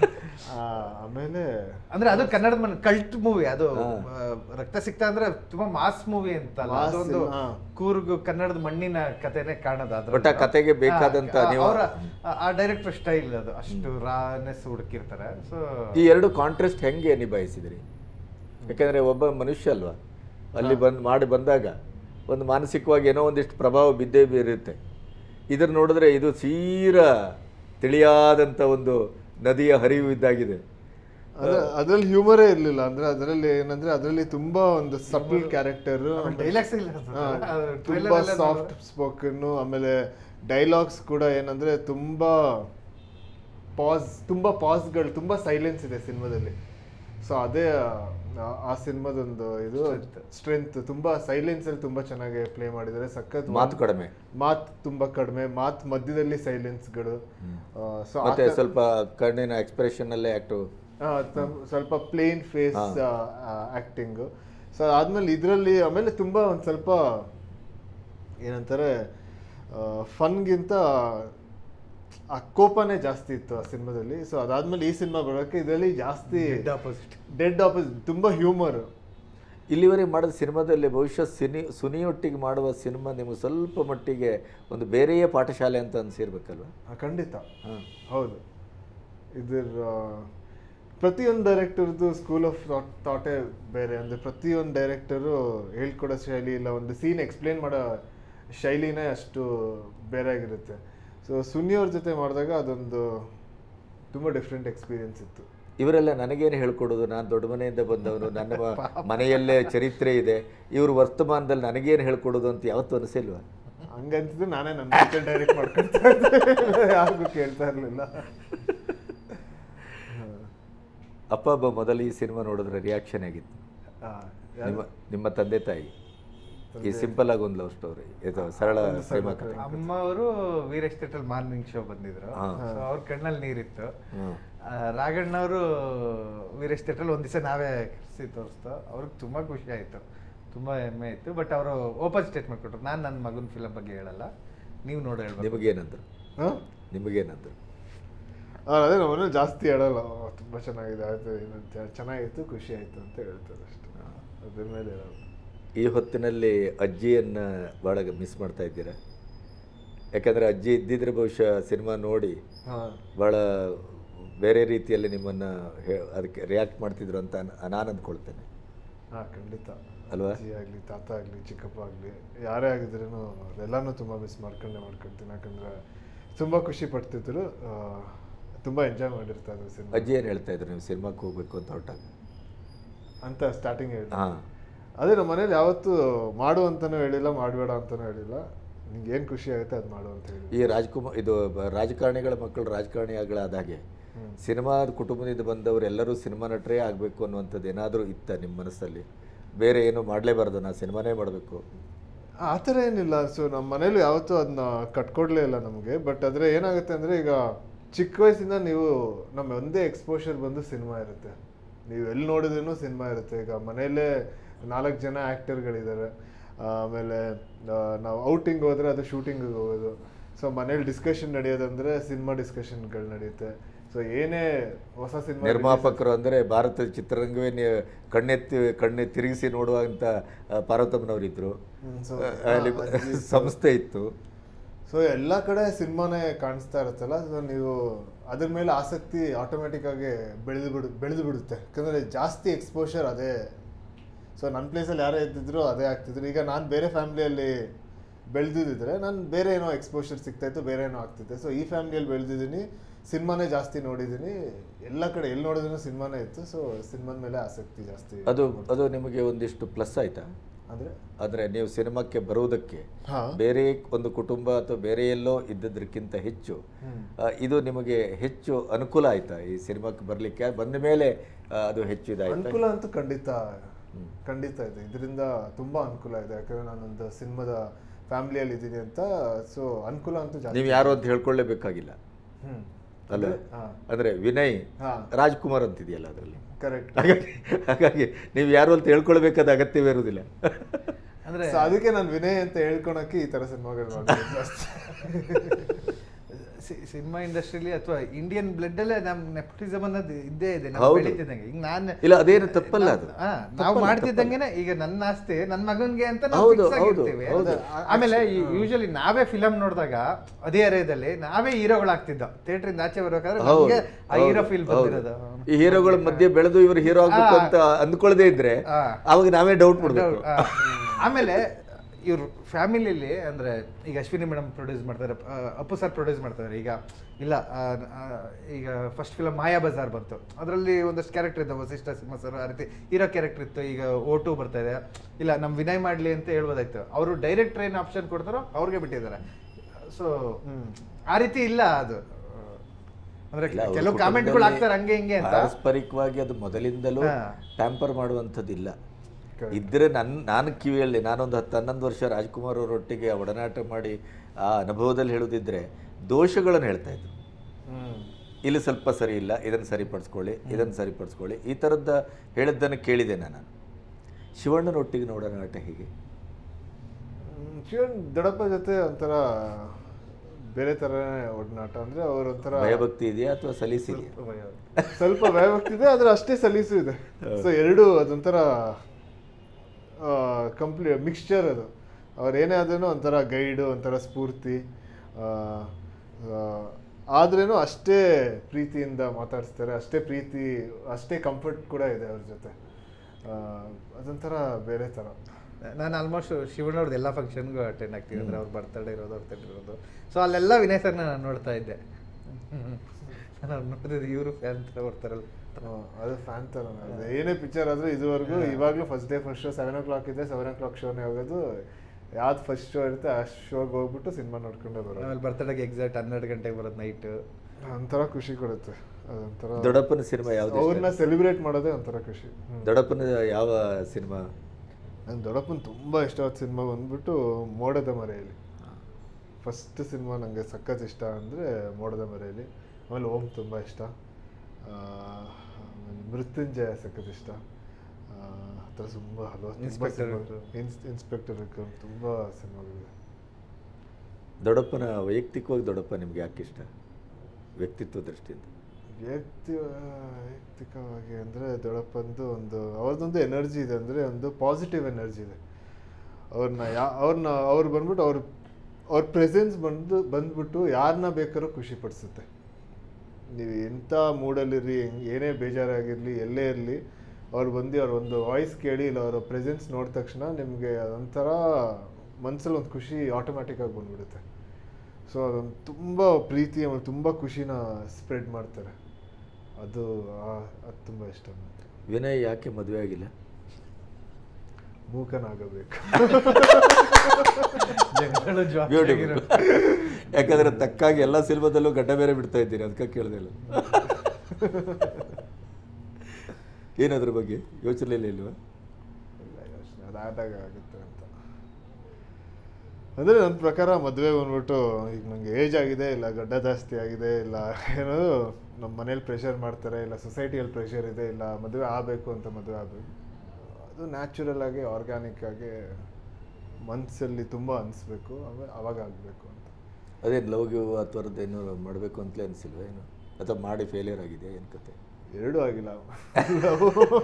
ಆಮೇಲೆ ಅಂದ್ರೆ ಅದು ಕನ್ನಡದ ಮನೆ ಕಲ್ಟ್ ಮೂವಿ, ಅದು ರಕ್ತ ಸಿಕ್ತಾ ಅಂದ್ರೆ ತುಂಬಾ ಮಾಸ್ ಮೂವಿ ಅಂತ, ಅದೊಂದು ಕೂರ್ಗು ಕನ್ನಡದ ಮಣ್ಣಿನ ಕಥೆನೆ ಕಾಣೋದಾದ್ರೆ, ಬಟ್ ಆ ಕತೆಗೆ ಬೇಕಾದಂತ ಅವರ ಆ ಡೈರೆಕ್ಟರ್ ಸ್ಟೈಲ್ ಅದು ಅಷ್ಟು ರಾನೆಸ್ ಹುಡುಕಿರ್ತಾರೆ. ಸೊ ಈ ಎರಡು ಕಾಂಟ್ರಾಸ್ಟ್ ಹೆಂಗೆ ನಿಭಾಯಿಸಿದ್ರಿ? ಯಾಕಂದ್ರೆ ಒಬ್ಬ ಮನುಷ್ಯ ಅಲ್ವಾ, ಅಲ್ಲಿ ಬಂದ್ ಮಾಡಿ ಬಂದಾಗ ಒಂದು ಮಾನಸಿಕವಾಗಿ ಏನೋ ಒಂದಿಷ್ಟು ಪ್ರಭಾವ ಬಿದ್ದೇ ಬೀರುತ್ತೆ. ಇದ್ರ ನೋಡಿದ್ರೆ ಇದು ತೀರಾ ತಿಳಿಯಾದಂಥ ಒಂದು ನದಿಯ ಹರಿವು ಇದ್ದಾಗಿದೆ. ಅದ್ರಲ್ಲಿ ಹ್ಯೂಮರೇ ಇರ್ಲಿಲ್ಲ. ಅಂದ್ರೆ ಅದರಲ್ಲಿ ಏನಂದ್ರೆ ಅದರಲ್ಲಿ ತುಂಬಾ ಒಂದು ಸಟಲ್ ಕ್ಯಾರೆಕ್ಟರ್, ಡೈಲಾಗ್ಸ್ ಇಲ್ಲ, ತುಂಬಾ ಸಾಫ್ಟ್ ಸ್ಪೋಕನ್, ಆಮೇಲೆ ಡೈಲಾಗ್ಸ್ ಕೂಡ ಏನಂದರೆ ತುಂಬ ಪಾಸ್ ತುಂಬ ಪಾಸ್ಗಳು ತುಂಬ ಸೈಲೆನ್ಸ್ ಇದೆ ಸಿನಿಮಾದಲ್ಲಿ. ಸೊ ಅದೇ ಆ ಸಿನಿಮಾದೊಂದು ಇದು ಸ್ಟ್ರೆಂತ್, ತುಂಬ ಸೈಲೆನ್ಸಲ್ಲಿ ತುಂಬ ಚೆನ್ನಾಗಿ ಪ್ಲೇ ಮಾಡಿದ್ದಾರೆ. ಸಖತ್ ಮಾತು ಕಡಿಮೆ, ಮಾತು ತುಂಬ ಕಡಿಮೆ, ಮಾತು ಮಧ್ಯದಲ್ಲಿ ಸೈಲೆನ್ಸ್ಗಳು. ಸೊ ಮತ್ತೆ ಸ್ವಲ್ಪ ಕಣ್ಣಿನ ಎಕ್ಸ್ಪ್ರೆಷನ್ ಅಲ್ಲೇ ಆಕ್ಟು, ಸ್ವಲ್ಪ ಪ್ಲೇನ್ ಫೇಸ್ ಆಕ್ಟಿಂಗು. ಸೊ ಆದ್ಮೇಲೆ ಇದರಲ್ಲಿ ಆಮೇಲೆ ತುಂಬ ಒಂದು ಸ್ವಲ್ಪ ಏನಂತಾರೆ ಫನ್ಗಿಂತ ಆ ಕೋಪನೇ ಜಾಸ್ತಿ ಇತ್ತು ಆ ಸಿನಿಮಾದಲ್ಲಿ. ಸೊ ಅದಾದ್ಮೇಲೆ ಈ ಸಿನಿಮಾ ಬರೋಕ್ಕೆ ಇದರಲ್ಲಿ ಜಾಸ್ತಿ ಆಪೋಸಿಟ್ ಡೆಡ್ ಆಪೋಸಿಟ್, ತುಂಬ ಹ್ಯೂಮರ್. ಇಲ್ಲಿವರೆಗೆ ಮಾಡಿದ ಸಿನಿಮಾದಲ್ಲಿ ಬಹುಶಃ ಸಿನಿ ಸುನಿಯೊಟ್ಟಿಗೆ ಮಾಡುವ ಸಿನಿಮಾ ನಿಮಗೆ ಸ್ವಲ್ಪ ಮಟ್ಟಿಗೆ ಒಂದು ಬೇರೆಯೇ ಪಾಠಶಾಲೆ ಅಂತ ಅನಿಸಿರ್ಬೇಕಲ್ವ? ಖಂಡಿತ ಹೌದು. ಇದರ ಪ್ರತಿಯೊಂದು ಡೈರೆಕ್ಟರ್ದು ಸ್ಕೂಲ್ ಆಫ್ ಥಾಟ್ ಥಾಟೇ ಬೇರೆ. ಅಂದರೆ ಪ್ರತಿಯೊಂದು ಡೈರೆಕ್ಟರು ಹೇಳ್ಕೊಡೋ ಶೈಲಿ ಇಲ್ಲ, ಒಂದು ಸೀನ್ ಎಕ್ಸ್ಪ್ಲೇನ್ ಮಾಡೋ ಶೈಲಿನೇ ಅಷ್ಟು ಬೇರೆ ಆಗಿರುತ್ತೆ. ಸೊ ಸುನಿಯವ್ರ ಜೊತೆ ಮಾಡಿದಾಗ ಅದೊಂದು ತುಂಬ ಡಿಫ್ರೆಂಟ್ ಎಕ್ಸ್ಪೀರಿಯನ್ಸ್ ಇತ್ತು. ಇವರೆಲ್ಲ ನನಗೇನು ಹೇಳ್ಕೊಡೋದು, ನಾನು ದೊಡ್ಡ ಮನೆಯಿಂದ ಬಂದವನು, ನನ್ನ ಮನೆಯಲ್ಲೇ ಚರಿತ್ರೆ ಇದೆ, ಇವರು ವರ್ತಮಾನದಲ್ಲಿ ನನಗೇನು ಹೇಳ್ಕೊಡೋದು ಅಂತ ಯಾವತ್ತೂ ಅನಿಸಿಲ್ವಾ? ಹಂಗಂತಿದ್ದು ನಾನೇ ನನ್ನ ಪಿಕ್ಚರ್ ಡೈರೆಕ್ಟ್ ಮಾಡ್ಕೊಳ್ತಾ ಇದ್ದೆ, ಯಾರಿಗೂ ಕೇಳ್ತಾ ಇರಲಿಲ್ಲ. ಅಪ್ಪ ಅಬ್ಬ ಮೊದಲು ಈ ಸಿನಿಮಾ ನೋಡಿದ್ರೆ ರಿಯಾಕ್ಷನ್ ಆಗಿತ್ತು ನಿಮ್ಮ ನಿಮ್ಮ ತಂದೆ ತಾಯಿ? ಈ ಸಿಂಪಲ್ ಆಗಿ ಒಂದು ಲವ್ ಸ್ಟೋರಿ, ಇದು ಸರಳ ಪ್ರೇಮ ಕಥೆ. ಅಮ್ಮ ಅವರು ವೀರೇಶ್ ಥಿಯೇಟರ್ ಮಾರ್ನಿಂಗ್ ಶೋ ಬಂದಿದ್ರು, ಸೊ ಅವ್ರ ಕಣ್ಣಲ್ಲಿ ನೀರಿತ್ತು. ರಾಘಣ್ಣವರು ವೀರೇಶ್ ಥಿಯೇಟರ್ ಒಂದ್ ದಿವಸ ನಾವೇ ಕರೆಸಿ ತೋರಿಸ್ತು, ಅವ್ರಿಗೆ ತುಂಬಾ ಖುಷಿ ಆಯ್ತು, ತುಂಬಾ ಹೆಮ್ಮೆ ಇತ್ತು. ಬಟ್ ಅವರು ಓಪನ್ ಸ್ಟೇಟ್ಮೆಂಟ್ ಕೊಟ್ಟರು, ನಾನು ನನ್ನ ಮಗನ ಫಿಲಮ್ ಬಗ್ಗೆ ಹೇಳಲ್ಲ, ನೀವು ನೋಡಿ ಹೇಳ್ಬೇಕು. ನಿಮಗೇನಂದ್ರು ನಿಮಗೇನಂದ್ರು ಅದೇ ನಮ್ಮನ್ನು ಜಾಸ್ತಿ ಹೇಳಲ್ಲ, ತುಂಬ ಚೆನ್ನಾಗಿದೆ, ಆಯ್ತು, ಚೆನ್ನಾಗಿತ್ತು, ಖುಷಿ ಆಯಿತು ಅಂತ ಹೇಳ್ತಾರೆ ಅಷ್ಟೇ, ಅದ್ರ ಮೇಲೆ ಹೇಳಲ್ಲ. ಈ ಹೊತ್ತಿನಲ್ಲಿ ಅಜ್ಜಿಯನ್ನು ಭಾಳ ಮಿಸ್ ಮಾಡ್ತಾ ಇದ್ದೀರಾ? ಯಾಕಂದರೆ ಅಜ್ಜಿ ಇದ್ದಿದ್ರೆ ಬಹುಶಃ ಸಿನಿಮಾ ನೋಡಿ ಭಾಳ ಬೇರೆ ರೀತಿಯಲ್ಲಿ ನಿಮ್ಮನ್ನು ಅದಕ್ಕೆ ರಿಯಾಕ್ಟ್ ಮಾಡ್ತಿದ್ರು ಅಂತ ನಾನು ಅಂದ್ಕೊಳ್ತೇನೆ. ಹಾಂ ಖಂಡಿತ ಅಲ್ವಾ? ಅಜ್ಜಿ ಆಗಲಿ, ತಾತ ಆಗಲಿ, ಚಿಕ್ಕಪ್ಪ ಆಗಲಿ, ಯಾರೇ ಆಗಿದ್ರೂ ಎಲ್ಲನೂ ತುಂಬ ಮಿಸ್ ಮಾಡ್ಕೊಂಡೇ ಮಾಡ್ಕೊಳ್ತೀನಿ. ಯಾಕಂದರೆ ತುಂಬ ಖುಷಿ ಪಡ್ತಿದ್ರು, ತುಂಬ ಎಂಜಾಯ್ ಮಾಡಿರ್ತಾ ಇದ್ರು ಸಿನಿಮಾ. ಅಜ್ಜಿ ಏನು ಹೇಳ್ತಾ ಇದ್ರು ನೀವು ಸಿನಿಮಾಕ್ಕೆ ಹೋಗ್ಬೇಕು ಅಂತ ಹೊರಟಾಗ ಅಂತ ಸ್ಟಾರ್ಟಿಂಗ್ ಹೇಳಿ? ಹಾಂ, ಅದೇ ನಮ್ಮ ಮನೇಲಿ ಯಾವತ್ತೂ ಮಾಡು ಅಂತಲೂ ಹೇಳಿಲ್ಲ, ಮಾಡಬೇಡ ಅಂತಲೂ ಹೇಳಿಲ್ಲ, ನಿಂಗೆ ಏನು ಖುಷಿ ಆಗುತ್ತೆ ಅದು ಮಾಡು ಅಂತ ಹೇಳಿ. ಈ ರಾಜ್ಕುಮಾರ್ ಇದು ರಾಜಕಾರಣಿಗಳ ಮಕ್ಕಳು ರಾಜಕಾರಣಿಗಳಾದಾಗೆ ಸಿನಿಮಾದ ಕುಟುಂಬದಿಂದ ಬಂದವರು ಎಲ್ಲರೂ ಸಿನಿಮಾ ನಟರೇ ಆಗಬೇಕು ಅನ್ನುವಂಥದ್ದು ಏನಾದರೂ ಇತ್ತ ನಿಮ್ಮ ಮನಸ್ಸಲ್ಲಿ? ಬೇರೆ ಏನು ಮಾಡಲೇಬಾರ್ದು, ನಾನು ಸಿನಿಮಾನೇ ಮಾಡಬೇಕು ಆ ಥರ ಏನಿಲ್ಲ. ಸೊ ನಮ್ಮ ಮನೇಲಿ ಯಾವತ್ತೂ ಅದನ್ನ ಕಟ್ಕೊಡ್ಲೇ ಇಲ್ಲ ನಮಗೆ. ಬಟ್ ಆದರೆ ಏನಾಗುತ್ತೆ ಅಂದರೆ, ಈಗ ಚಿಕ್ಕ ವಯಸ್ಸಿಂದ ನೀವು ನಮ್ಮ ಒಂದೇ ಎಕ್ಸ್ಪೋಷರ್ ಬಂದು ಸಿನಿಮಾ ಇರುತ್ತೆ, ನೀವು ಎಲ್ಲಿ ನೋಡಿದ್ರೂ ಸಿನಿಮಾ ಇರುತ್ತೆ. ಈಗ ಮನೆಯಲ್ಲೇ ನಾಲ್ಕು ಜನ ಆ್ಯಕ್ಟರ್ಗಳಿದ್ದಾರೆ, ಆಮೇಲೆ ನಾವು ಔಟಿಂಗ್ ಹೋದರೆ ಅದು ಶೂಟಿಂಗಿಗೆ ಹೋಗೋದು. ಸೊ ಮನೇಲಿ ಡಿಸ್ಕಷನ್ ನಡೆಯೋದಂದರೆ ಸಿನಿಮಾ ಡಿಸ್ಕಷನ್ಗಳು ನಡೆಯುತ್ತೆ. ಸೊ ಏನೇ ಹೊಸ ಸಿನಿಮಾ, ನಿರ್ಮಾಪಕರು ಅಂದರೆ ಭಾರತದ ಚಿತ್ರರಂಗವೇ ಕಣ್ಣೆತ್ತಿ ಕಣ್ಣೆ ತಿರುಗಿಸಿ ನೋಡುವಂಥ ಪಾರ್ವತಮ್ಮನವರಿದ್ದರು, ಸಂಸ್ಥೆ ಇತ್ತು. ಸೊ ಎಲ್ಲ ಕಡೆ ಸಿನಿಮಾನೇ ಕಾಣಿಸ್ತಾ ಇರುತ್ತಲ್ಲ, ಸೊ ನೀವು ಅದ್ರ ಮೇಲೆ ಆಸಕ್ತಿ ಆಟೋಮೆಟಿಕ್ಕಾಗಿ ಬೆಳೆದು ಬಿಡು ಬೆಳೆದು ಬಿಡುತ್ತೆ. ಯಾಕಂದರೆ ಜಾಸ್ತಿ ಎಕ್ಸ್ಪೋಷರ್ ಅದೇ. ಸೊ ನನ್ನ ಪ್ಲೇಸಲ್ಲಿ ಯಾರೇ ಇದ್ದಿದ್ರು ಅದೇ ಆಗ್ತಿದ್ರು. ಈಗ ನಾನು ಬೇರೆ ಫ್ಯಾಮ್ಲಿಯಲ್ಲಿ ಬೆಳೆದಿದ್ದರೆ ನಾನು ಬೇರೆ ಏನೋ ಎಕ್ಸ್ಪೋಷರ್ ಸಿಗ್ತಾಯಿತ್ತು, ಬೇರೆ ಏನೋ ಆಗ್ತಿದ್ದೆ. ಸೊ ಈ ಫ್ಯಾಮ್ಲಿಯಲ್ಲಿ ಬೆಳೆದಿದ್ದೀನಿ, ಸಿನಿಮಾನೇ ಜಾಸ್ತಿ ನೋಡಿದ್ದೀನಿ, ಎಲ್ಲ ಕಡೆ ಎಲ್ಲಿ ನೋಡಿದ್ರು ಸಿನಿಮಾನೇ ಇತ್ತು. ಸೊ ಸಿನಿಮಾದ ಮೇಲೆ ಆಸಕ್ತಿ ಜಾಸ್ತಿ. ಅದು ಅದು ನಿಮಗೆ ಒಂದಿಷ್ಟು ಪ್ಲಸ್ ಆಯಿತಾ? ಅಂದರೆ ಅಂದರೆ ನೀವು ಸಿನಿಮಾಕ್ಕೆ ಬರುವುದಕ್ಕೆ ಬೇರೆ ಒಂದು ಕುಟುಂಬ ಅಥವಾ ಬೇರೆ ಎಲ್ಲೋ ಇದ್ದದಕ್ಕಿಂತ ಹೆಚ್ಚು ಇದು ನಿಮಗೆ ಹೆಚ್ಚು ಅನುಕೂಲ ಆಯ್ತಾ ಈ ಸಿನಿಮಾಕ್ಕೆ ಬರಲಿಕ್ಕೆ? ಬಂದ ಮೇಲೆ ಅದು ಹೆಚ್ಚು ಇದಾಯ್ತು? ಅನುಕೂಲ ಅಂತೂ ಖಂಡಿತ ಖಂಡಿತ ಇದೆ, ಇದರಿಂದ ತುಂಬ ಅನುಕೂಲ ಇದೆ. ಯಾಕಂದರೆ ನಾನೊಂದು ಸಿನಿಮಾದ ಫ್ಯಾಮಿಲಿಯಲ್ಲಿ ಇದ್ದೀನಿ ಅಂತ. ಸೊ ಅನುಕೂಲ ಅಂತೂ ಜಾಸ್ತಿ. ನೀವು ಯಾರು ಅಂತ ಹೇಳ್ಕೊಳ್ಳೇಬೇಕಾಗಿಲ್ಲ ಅಲ್ಲ? ಅಂದರೆ ವಿನಯ್ ರಾಜ್ಕುಮಾರ್ ಅಂತಿದೆಯಲ್ಲ ಅದರಲ್ಲಿ, ಕರೆಕ್ಟ್. ಹಾಗಾಗಿ ಹಾಗಾಗಿ ನೀವು ಯಾರು ಅಂತ ಹೇಳ್ಕೊಳ್ಬೇಕಾದ ಅಗತ್ಯವೇ ಇರುವುದಿಲ್ಲ. ಅಂದ್ರೆ ಅದಕ್ಕೆ ನಾನು ವಿನಯ್ ಅಂತ ಹೇಳ್ಕೊಳಕ್ಕೆ ಈ ತರ ಸಿನಿಮಾಗಳು ಮಾಡ್ತೀನಿ ಜಾಸ್ತಿ. ಸಿನಿಮಾ ಇಂಡಸ್ಟ್ರಿಲಿ ಅಥವಾ ಇಂಡಿಯನ್ ಬ್ಲಡ್ ಅಲ್ಲೇ ನಮ್ ನೆಪೋಟಿಸಮ್ ಅನ್ನೋದು ಇದ್ದೇ ಇದೆ, ಬೆಳೀತಿದ್ದಂಗೆ. ಈಗ ನಾನು ಇಲ್ಲ, ಅದೇನು ತಪ್ಪಲ್ಲ, ಅದು ನಾವು ಮಾಡ್ತಿದ್ದಂಗೆನೆ ಈಗ ನನ್ನ ಆಸ್ತಿ ನನ್ನ ಮಗನ್ಗೆ ಅಂತ ನಾವು fix ಆಗಿರ್ತೀವಿ. ಆಮೇಲೆ ಯೂಶಲಿ ನಾವೇ ಫಿಲಂ ನೋಡಿದಾಗ ಅದೇ ಏರಿಯಾದಲ್ಲಿ ನಾವೇ ಹೀರೋಗಳಾಗ್ತಿದ್ದ, ಥಿಯೇಟರ್ ಇಂದ ಆಚೆ ಬರ್ಬೇಕಾದ್ರೆ ನಮ್ಗೆ ಆ ಹೀರೋ ಫೀಲ್ ಬಂದಿರೋದು. ಈ ಹೀರೋಗಳ ಮಧ್ಯೆ ಬೆಳೆದು ಇವರು ಹೀರೋ ಆಗ್ಬೇಕು ಅಂತ ಅಂದ್ಕೊಳ್ಳದೆ ಇದ್ರೆ ಅವಾಗ ನಾವೇ ಡೌಟ್ ಮಾಡ್ಬೇಕು. ಆಮೇಲೆ ಇವ್ರ ಫ್ಯಾಮಿಲಿಲಿ ಅಂದರೆ ಈಗ ಅಶ್ವಿನಿ ಮೇಡಮ್ ಪ್ರೊಡ್ಯೂಸ್ ಮಾಡ್ತಾರೆ, ಅಪ್ಪು ಸರ್ ಪ್ರೊಡ್ಯೂಸ್ ಮಾಡ್ತಾರೆ. ಈಗ ಇಲ್ಲ ಈಗ ಫಸ್ಟ್ ಫಿಲಮ್ ಮಾಯಾ ಬಜಾರ್ ಬಂತು, ಅದರಲ್ಲಿ ಒಂದಷ್ಟು ಕ್ಯಾರೆಕ್ಟರ್ ಇದ್ದಾವೆ, ವಸಿಷ್ಠ ಸಿಂಹ ಸರ್ ಆ ರೀತಿ ಇರೋ ಕ್ಯಾರೆಕ್ಟರ್ ಇತ್ತು. ಈಗ ಓ ಟು ಬರ್ತಾ ಇದೆ, ಇಲ್ಲ ನಮ್ಮ ವಿನಯ್ ಮಾಡಲಿ ಅಂತ ಹೇಳ್ಬೋದಾಯ್ತು. ಅವರು ಡೈರೆಕ್ಟರ್ ಏನು ಆಪ್ಷನ್ ಕೊಡ್ತಾರೋ ಅವ್ರಿಗೆ ಬಿಟ್ಟಿದ್ದಾರೆ. ಸೊ ಆ ರೀತಿ ಇಲ್ಲ ಅದು ಅಂದ್ರೆ ಇಲ್ಲ, ಅವ್ರ ಕೆಲವು ಕಾಮೆಂಟ್ಗಳು ಕುಟುಂಬದಲ್ಲಿ ಆಗ್ತಾರೆ ಹಂಗೆ ಹಿಂಗೆ ಅಂತ ಪಾರಸ್ಪರಿಕವಾಗಿ ಅದು ಮೊದಲಿಂದಲೂ ಹಾ. ಟ್ಯಾಂಪರ್ ಮಾಡುವಂಥದ್ದಿಲ್ಲ. ಇದ್ರೆ ನನ್ನ ನಾನು ಕಿವಿಯಲ್ಲಿ ನಾನೊಂದು ಹತ್ತು ಹನ್ನೊಂದು ವರ್ಷ ರಾಜ್ಕುಮಾರ್ ಅವರೊಟ್ಟಿಗೆ ಒಡನಾಟ ಮಾಡಿ ಆ ಅನುಭವದಲ್ಲಿ ಹೇಳೋದಿದ್ರೆ ದೋಷಗಳನ್ನು ಹೇಳ್ತಾ ಇದ್ರು. ಇಲ್ಲಿ ಸ್ವಲ್ಪ ಸರಿ ಇಲ್ಲ, ಇದನ್ನು ಸರಿಪಡಿಸ್ಕೊಳ್ಳಿ, ಇದನ್ನು ಸರಿಪಡಿಸ್ಕೊಳ್ಳಿ, ಈ ಥರದ್ದು ಹೇಳಿದ್ದನ್ನು ಕೇಳಿದೆ ನಾನು. ಶಿವಣ್ಣನೊಟ್ಟಿಗೆ ಒಡನಾಟ ಹೇಗೆ? ಶಿವನ್ ದೊಡ್ಡಪ್ಪ ಜೊತೆ ಒಂಥರ ಬೇರೆ ಥರನೇ ಒಡನಾಟ. ಅಂದರೆ ಅವರು ಒಂಥರ ಭಯಭಕ್ತಿ ಇದೆಯಾ ಅಥವಾ ಸಲೀಸಿದೆಯಾ? ಸ್ವಲ್ಪ ಭಯಭಕ್ತಿ ಇದೆ, ಆದರೆ ಅಷ್ಟೇ ಸಲೀಸು ಇದೆ. ಸೊ ಎರಡು ಅದೊಂಥರ ಕಂಪ್ಲೀ ಮಿಕ್ಸ್ಚರ್ ಅದು. ಅವ್ರು ಏನೇ ಆದ್ರೂ ಒಂಥರ ಗೈಡು, ಒಂಥರ ಸ್ಫೂರ್ತಿ, ಆದ್ರೇನು ಅಷ್ಟೇ ಪ್ರೀತಿಯಿಂದ ಮಾತಾಡಿಸ್ತಾರೆ, ಅಷ್ಟೇ ಪ್ರೀತಿ, ಅಷ್ಟೇ ಕಂಫರ್ಟ್ ಕೂಡ ಇದೆ ಅವ್ರ ಜೊತೆ. ಅದೊಂಥರ ಬೇರೆ ಥರ. ನಾನು ಆಲ್ಮೋಸ್ಟ್ ಶಿವಣ್ಣವ್ರದ್ದು ಎಲ್ಲ ಫಂಕ್ಷನ್ಗೂ ಅಟೆಂಡ್ ಆಗ್ತೀವಿ. ಅಂದರೆ ಅವ್ರ ಬರ್ತಡೇ ಇರೋದು, ಅವ್ರ ತಂಡ ಇರೋದು. ಸೊ ಅಲ್ಲೆಲ್ಲ ವಿನಯ್ ಸರ್ನ ನಾನು ನೋಡ್ತಾ ಇದ್ದೆ. ನಾನು ಅವ್ರು ನೋಡಿದ್ರೆ ಇವರು ಫ್ಯಾನ್ ಥರ ಬರ್ತಾರಲ್ಲ, ಅದು ಫ್ಯಾನ್ ಥರ. ಏನೇ ಪಿಕ್ಚರ್ ಆದರೂ ಇದುವರೆಗೂ ಇವಾಗಲೂ first day first show seven o'clock, seven o'clock ಹೋಗೋದು. ಯಾವ್ದು ಫಸ್ಟ್ ಶೋ ಇರುತ್ತೆ ಆ ಶೋಗೆ ಹೋಗ್ಬಿಟ್ಟು ಸಿನಿಮಾ ನೋಡ್ಕೊಂಡೇ ಬರೋದು. ಆಮೇಲೆ ಬರ್ತಡೇಗೆ ಎಕ್ಸಾಕ್ಟ್ ಹನ್ನೆರಡು ಗಂಟೆಗೆ ಬರೋದು ನೈಟ್. ಒಂಥರ ಖುಷಿ ಕೊಡುತ್ತೆ ಅದೊಂಥರ. ದೊಡ್ಡಪ್ಪನ ಸಿನಿಮಾ ಯಾವುದು? ಅವ್ರನ್ನ ಸೆಲೆಬ್ರೇಟ್ ಮಾಡೋದೇ ಒಂಥರ ಖುಷಿ. ದೊಡ್ಡಪ್ಪನ ಯಾವ ಸಿನಿಮಾ? ನಂಗೆ ದೊಡ್ಡಪ್ಪನ ತುಂಬ ಇಷ್ಟವಾದ ಸಿನಿಮಾ ಬಂದ್ಬಿಟ್ಟು ಮೋಡದ ಮರೆಯಲ್ಲಿ. ಫಸ್ಟ್ ಸಿನಿಮಾ ನನಗೆ ಸಖತ್ ಇಷ್ಟ ಅಂದರೆ ಮೋಡದ ಮರೆಯಲ್ಲಿ. ಆಮೇಲೆ ಓಂ ತುಂಬ ಇಷ್ಟ, ಆಮೇಲೆ ಮೃತ್ಯುಂಜಯ ಸಖತ್ ಇಷ್ಟ. ಆ ಥರ ತುಂಬ ಹಲವಾರು ಇನ್ಸ್ಪೆಕ್ಟರ್ ಇನ್ಸ್ಪೆಕ್ಟರ್ ವಿಕ್ರಮ್ ತುಂಬ ಸಿನಿಮಾಗಳಿದೆ. ದೊಡ್ಡಪ್ಪನ ವೈಯಕ್ತಿಕವಾಗಿ ದೊಡ್ಡಪ್ಪ ನಿಮ್ಗೆ ಯಾಕೆ ಇಷ್ಟ ವ್ಯಕ್ತಿತ್ವ ದೃಷ್ಟಿಯಿಂದ? ವ್ಯಕ್ತಿ ವೈಯಕ್ತಿಕವಾಗಿ ಅಂದರೆ ದೊಡ್ಡಪ್ಪಂದು ಒಂದು ಅವ್ರದ್ದೊಂದು ಎನರ್ಜಿ ಇದೆ, ಅಂದರೆ ಒಂದು ಪಾಸಿಟಿವ್ ಎನರ್ಜಿ ಇದೆ. ಅವ್ರನ್ನ ಯಾ ಅವ್ರನ್ನ ಅವ್ರು ಬಂದ್ಬಿಟ್ಟು ಅವ್ರ ಅವ್ರ ಪ್ರೆಸೆನ್ಸ್ ಬಂದು ಬಂದ್ಬಿಟ್ಟು ಯಾರನ್ನ ಬೇಕಾದ್ರೂ ಖುಷಿ ಪಡಿಸುತ್ತೆ. ನೀವು ಎಂಥ ಮೂಡಲ್ಲಿರಿ, ಏನೇ ಬೇಜಾರಾಗಿರಲಿ, ಎಲ್ಲೇ ಇರಲಿ, ಅವ್ರು ಬಂದು ಅವ್ರ ಒಂದು ವಾಯ್ಸ್ ಕೇಳಿ ಇಲ್ಲ ಅವರ ಪ್ರೆಸೆನ್ಸ್ ನೋಡಿದ ತಕ್ಷಣ ನಿಮಗೆ ಅದೊಂಥರ ಮನಸ್ಸಲ್ಲಿ ಒಂದು ಖುಷಿ ಆಟೋಮ್ಯಾಟಿಕ್ಕಾಗಿ ಬಂದ್ಬಿಡುತ್ತೆ. ಸೊ ಅದೊಂದು ತುಂಬ ಪ್ರೀತಿ ಆಮೇಲೆ ತುಂಬ ಖುಷಿನ ಸ್ಪ್ರೆಡ್ ಮಾಡ್ತಾರೆ. ಅದು ಅದು ತುಂಬ ಇಷ್ಟ ನನಗೆ. ವಿನಯ್ ಯಾಕೆ ಮದುವೆ ಆಗಿಲ್ಲ? ಮೂಕನಾಗಬೇಕು. ಯಾಕಂದ್ರೆ ತಕ್ಕಾಗಿ ಎಲ್ಲ ಸಿನಿಮಾದಲ್ಲೂ ಗಡ್ಡ ಬೇರೆ ಬಿಡ್ತಾ ಇದ್ದೀನಿ, ಅದಕ್ಕೆ ಕೇಳ್ದಿಲ್ಲ. ಏನಾದ್ರ ಬಗ್ಗೆ ಯೋಚನೆ ಇಲ್ವಾ? ಇಲ್ಲ ಯೋಚನೆ ಅದಾದಾಗ ಆಗುತ್ತೆ ಅಂತ. ಅಂದರೆ ನನ್ನ ಪ್ರಕಾರ ಮದುವೆ ಬಂದ್ಬಿಟ್ಟು ಈಗ ನನಗೆ ಏಜ್ ಆಗಿದೆ, ಇಲ್ಲ ಗಡ್ಡ ಜಾಸ್ತಿ ಆಗಿದೆ, ಇಲ್ಲ ಏನೋ ನಮ್ಮ ಮನೇಲಿ ಪ್ರೆಷರ್ ಮಾಡ್ತಾರೆ, ಇಲ್ಲ ಸೊಸೈಟಿಯಲ್ಲಿ ಪ್ರೆಷರ್ ಇದೆ, ಇಲ್ಲ ಮದುವೆ ಆಗಬೇಕು ಅಂತ ಮದುವೆ ಆಗಬೇಕು. ಅದು ನ್ಯಾಚುರಲ್ ಆಗಿ ಆರ್ಗ್ಯಾನಿಕ್ ಆಗಿ ಮನಸ್ಸಲ್ಲಿ ತುಂಬ ಅನಿಸ್ಬೇಕು, ಆಮೇಲೆ ಅವಾಗ ಆಗಬೇಕು ಅಂತ. ಅದೇನು ಲವ್ ಗಿವ್ ಆ ಥರದ್ದು ಏನು ಮಾಡಬೇಕು ಅಂತಲೇ ಅನಿಸಿಲ್ವ ಏನು? ಅಥವಾ ಮಾಡಿ ಫೇಲಿಯರ್ ಆಗಿದೆ ಏನು ಕತೆ? ಎರಡೂ ಆಗಿಲ್ಲ. ಲವ್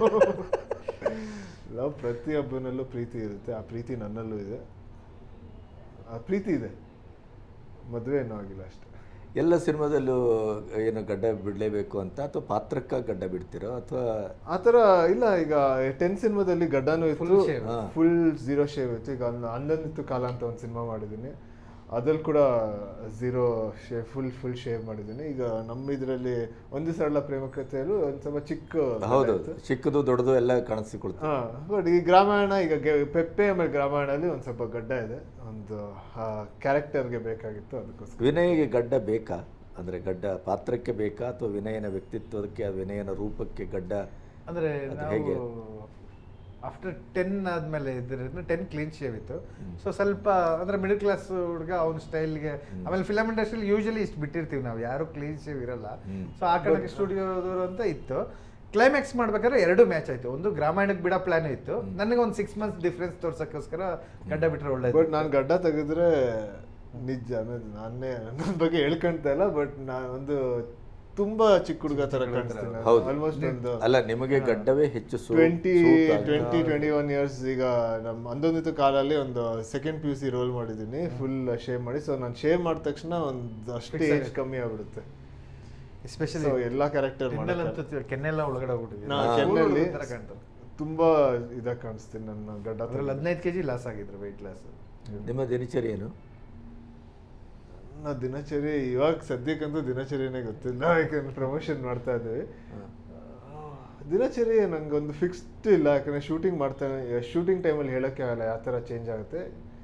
ಲವ್ ಪ್ರತಿಯೊಬ್ಬನಲ್ಲೂ ಪ್ರೀತಿ ಇರುತ್ತೆ, ಆ ಪ್ರೀತಿ ನನ್ನಲ್ಲೂ ಇದೆ, ಆ ಪ್ರೀತಿ ಇದೆ. ಮದುವೆ ಏನೂ ಆಗಿಲ್ಲ ಅಷ್ಟೇ. ಎಲ್ಲ ಸಿನಿಮಾದಲ್ಲೂ ಏನು ಗಡ್ಡ ಬಿಡಲೇಬೇಕು ಅಂತ ಅಥವಾ ಪಾತ್ರಕ್ಕಾಗಿ ಗಡ್ಡ ಬಿಡ್ತೀರೋ ಅಥವಾ ಆ ಥರ ಇಲ್ಲ. ಈಗ ಟೆನ್ ಸಿನಿಮಾದಲ್ಲಿ ಗಡ್ಡನೂ ಇತ್ತು, ಫುಲ್ ಝೀರೋ ಶೇವ್ ಇತ್ತು. ಈಗ ಹನ್ನೊಂದಿತ್ತು ಕಾಲ ಅಂತ ಒಂದು ಸಿನಿಮಾ ಮಾಡಿದ್ದೀನಿ, ಅದ್ರಲ್ಲಿ ಕೂಡ zero shave full full shave ಮಾಡಿದ್ದೀನಿ. ಈಗ ನಮ್ಮ ಇದರಲ್ಲಿ ಒಂದು ಸರಳ ಪ್ರೇಮ ಕಥೆಯಲ್ಲೂ ಒಂದು ಸ್ವಲ್ಪ ಚಿಕ್ಕ, ಹೌದು ಚಿಕ್ಕದು ದೊಡ್ಡದು ಎಲ್ಲ ಕಾಣಿಸಿಕೊಳ್ತಾರೆ. ಹಾಂ, ಬಟ್ ಈ ಗ್ರಾಮಾಯಣ ಈಗ ಪೆಪ್ಪೆ ಆಮೇಲೆ ಗ್ರಾಮಾಯಣಲ್ಲಿ ಒಂದು ಸ್ವಲ್ಪ ಗಡ್ಡ ಇದೆ, ಒಂದು ಕ್ಯಾರೆಕ್ಟರ್ಗೆ ಬೇಕಾಗಿತ್ತು, ಅದಕ್ಕೋಸ್ಕರ. ವಿನಯ್ಗೆ ಗಡ್ಡ ಬೇಕಾ? ಅಂದರೆ ಗಡ್ಡ ಪಾತ್ರಕ್ಕೆ ಬೇಕಾ ಅಥವಾ ವಿನಯನ ವ್ಯಕ್ತಿತ್ವಕ್ಕೆ, ವಿನಯನ ರೂಪಕ್ಕೆ ಗಡ್ಡ ಅಂದರೆ ಹೇಗೆ? ಆಫ್ಟರ್ ಟೆನ್ ಆದ್ಮೇಲೆ ಇದ್ರಿಂದ ಟೆನ್ ಕ್ಲೀನ್ ಶೇವ್ ಇತ್ತು. ಸೊ ಸ್ವಲ್ಪ ಅಂದ್ರೆ ಮಿಡಲ್ ಕ್ಲಾಸ್ ಹುಡುಗ ಅವ್ನ ಸ್ಟೈಲ್ಗೆ. ಆಮೇಲೆ ಫಿಲಮ್ ಇಂಡಸ್ಟ್ರಿಯಲ್ಲಿ ಯೂಶಲಿ ಇಷ್ಟು ಬಿಟ್ಟಿರ್ತೀವಿ ನಾವು, ಯಾರು ಕ್ಲೀನ್ ಶೇವ್ ಇರಲ್ಲ. ಸೊ ಆ ಕಡೆಗೆ ಸ್ಟುಡಿಯೋದವರು ಅಂತ ಇತ್ತು. ಕ್ಲೈಮ್ಯಾಕ್ಸ್ ಮಾಡ್ಬೇಕಾದ್ರೆ ಎರಡು ಮ್ಯಾಚ್ ಆಯ್ತು. ಒಂದು ಗ್ರಾಮಾಯಣಕ್ಕೆ ಬಿಡೋ ಪ್ಲಾನ್ ಇತ್ತು, ನನಗೆ ಒಂದು ಸಿಕ್ಸ್ ಮಂತ್ಸ್ ಡಿಫ್ರೆನ್ಸ್ ತೋರ್ಸಕ್ಕೋಸ್ಕರ ಗಡ್ಡ ಬಿಟ್ರೆ ಒಳ್ಳೇದು. ಬಟ್ ನಾನು ಗಡ್ಡ ತೆಗೆದ್ರೆ ನಿಜ ನಾನೇ ನನ್ನ ಬಗ್ಗೆ ಹೇಳ್ಕೊಂತ ಇಲ್ಲ, ಬಟ್ ನಾನು ಒಂದು ತುಂಬಾ ಚಿಕ್ಕ ಹುಡುಗ ತರ ಕಾಣಿಸ್ತೀನಿ. ಆಲ್ಮೋಸ್ಟ್ ಒಂದು ಅಲ್ಲ, ನಿಮಗೆ ಗಡ್ಡವೇ ಹೆಚ್ಚು twenty twenty twenty one years. ಈಗ ನಮ್ಮ ಅಂದೊಂದಿತ್ತು ಕಾಲಲ್ಲಿ ಒಂದು second P U C role ಮಾಡಿದ್ದೀನಿ, ಫುಲ್ ಶೇವ್ ಮಾಡಿ. ಸೊ ನಾನು ಶೇವ್ ಮಾಡಿದ ತಕ್ಷಣ ಒಂದು ಅಷ್ಟೇ ಏಜ್ ಕಮ್ಮಿ ಆಗ್ಬಿಡುತ್ತೆ. ಎಸ್ಪೆಷಲಿ ಎಲ್ಲ ಕ್ಯಾರೆಕ್ಟರ್ ಕೆನ್ನೆಲ್ಲ ಒಳಗಡೆ ಹೋಗ್ಬಿಟ್ಟಿದೆ, ಕೆನ್ನೆಲ್ಲಿ ತುಂಬಾ ಇದಾಗ ಕಾಣಿಸ್ತೀನಿ ನನ್ನ ಗಡ್ಡ. ಅದ್ರಲ್ಲಿ ಹದಿನೈದು ಕೆಜಿ ಲಾಸ್ ಆಗಿದ್ರು, ವೆಯ್ಟ್ ಲಾಸ್. ನಿಮ್ಮ ದಿನಚರಿ ಏನು? ನನ್ನ ದಿನಚರಿ ಇವಾಗ ಸದ್ಯಕ್ಕಂತೂ ದಿನಚರಿನೇ ಗೊತ್ತಿಲ್ಲ, ಯಾಕಂದ್ರೆ ಪ್ರಮೋಷನ್ ಮಾಡ್ತಾ ಇದ್ದೀವಿ. ದಿನಚರಿ ನಂಗೊಂದು ಫಿಕ್ಸ್ಡ್ ಇಲ್ಲ, ಯಾಕಂದರೆ ಶೂಟಿಂಗ್ ಮಾಡ್ತಾನೆ. ಶೂಟಿಂಗ್ ಟೈಮಲ್ಲಿ ಹೇಳೋಕ್ಕೆ ಆಗಲ್ಲ ಯಾವ ಥರ ಚೇಂಜ್ ಆಗುತ್ತೆ.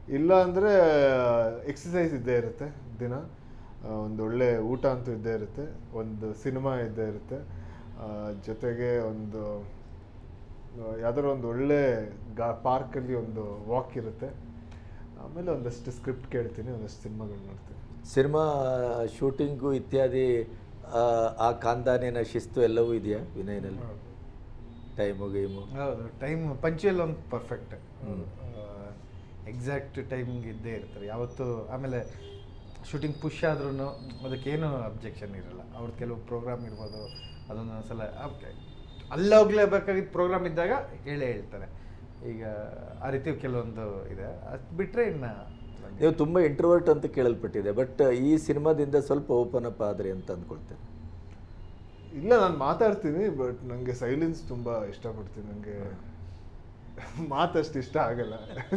ಇಲ್ಲ ಅಂದರೆ ಎಕ್ಸಸೈಸ್ ಇದ್ದೇ ಇರುತ್ತೆ ದಿನ, ಒಂದು ಒಳ್ಳೆ ಊಟ ಅಂತೂ ಇದ್ದೇ ಇರುತ್ತೆ, ಒಂದು ಸಿನಿಮಾ ಇದ್ದೇ ಇರುತ್ತೆ, ಜೊತೆಗೆ ಒಂದು ಯಾವ್ದಾದ್ರು ಒಂದು ಒಳ್ಳೆ ಗಾ ಪಾರ್ಕಲ್ಲಿ ಒಂದು ವಾಕ್ ಇರುತ್ತೆ, ಆಮೇಲೆ ಒಂದಷ್ಟು ಸ್ಕ್ರಿಪ್ಟ್ ಕೇಳ್ತೀನಿ, ಒಂದಷ್ಟು ಸಿನಿಮಾಗಳು ನೋಡ್ತೀನಿ. ಸಿನಿಮಾ ಶೂಟಿಂಗು ಇತ್ಯಾದಿ ಆ ಕಾಂದಾನಿನ ಶಿಸ್ತು ಎಲ್ಲವೂ ಇದೆಯಾ ವಿನಯ್ನಲ್ಲಿ? Time game? ಹೌದು, ಟೈಮ್ ಪಂಚುಯಲ್ ಒಂದು ಪರ್ಫೆಕ್ಟ್, ಎಕ್ಸಾಕ್ಟ್ ಟೈಮಿಂಗ್ ಇದ್ದೇ ಇರ್ತಾರೆ ಯಾವತ್ತು. ಆಮೇಲೆ ಶೂಟಿಂಗ್ ಪುಷ್ ಆದ್ರೂ ಅದಕ್ಕೇನು ಅಬ್ಜೆಕ್ಷನ್ ಇರಲ್ಲ. ಅವ್ರದ್ದು ಕೆಲವು ಪ್ರೋಗ್ರಾಮ್ ಇರ್ಬೋದು, ಅದೊಂದು ಸಲ ಅಲ್ಲ ಹೋಗ್ಲೇಬೇಕಾಗಿದ್ದ ಪ್ರೋಗ್ರಾಮ್ ಇದ್ದಾಗ ಹೇಳೇ ಹೇಳ್ತಾರೆ. ಈಗ ಆ ರೀತಿ ಕೆಲವೊಂದು ಇದೆ. ಅದು ಬಿಟ್ಟರೆ ಇನ್ನು ನೀವು ತುಂಬ ಇಂಟ್ರೋವರ್ಟ್ ಅಂತ ಕೇಳಲ್ಪಟ್ಟಿದೆ, ಬಟ್ ಈ ಸಿನಿಮಾದಿಂದ ಸ್ವಲ್ಪ ಓಪನ್ ಅಪ್ ಆದ್ರಿ ಅಂತ ಅಂದ್ಕೊಳ್ತೇನೆ. ಇಲ್ಲ, ನಾನು ಮಾತಾಡ್ತೀನಿ, ಬಟ್ ನನಗೆ ಸೈಲೆನ್ಸ್ ತುಂಬ ಇಷ್ಟಪಡ್ತೀನಿ. ನನಗೆ ಮಾತಷ್ಟು ಇಷ್ಟ ಆಗಲ್ಲ.